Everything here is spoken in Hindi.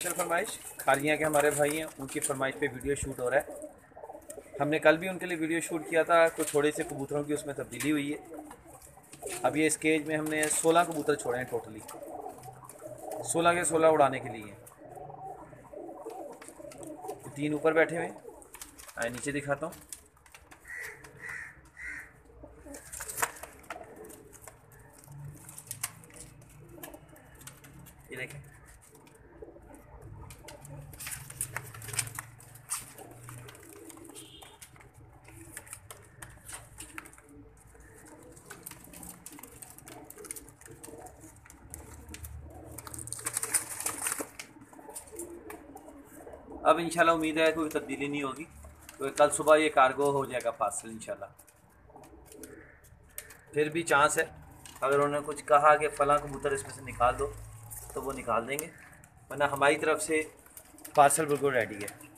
फरमाइश खालियाँ के हमारे भाई हैं, उनकी फरमाइश पे वीडियो शूट हो रहा है। हमने कल भी उनके लिए वीडियो शूट किया था, कुछ थोड़े से कबूतरों की उसमें तब्दीली हुई है। अब ये इस केज में हमने 16 कबूतर छोड़े हैं टोटली, 16 के 16 उड़ाने के लिए। तो 3 ऊपर बैठे हुए हैं, आए नीचे दिखाता हूँ। ये देखें, अब इंशाल्लाह उम्मीद है कोई तब्दीली नहीं होगी, तो कल सुबह ये कार्गो हो जाएगा पार्सल इंशाल्लाह। फिर भी चांस है, अगर उन्होंने कुछ कहा कि फ़लाँ कबूतर इसमें से निकाल दो तो वो निकाल देंगे, वरना हमारी तरफ से पार्सल बिल्कुल रेडी है।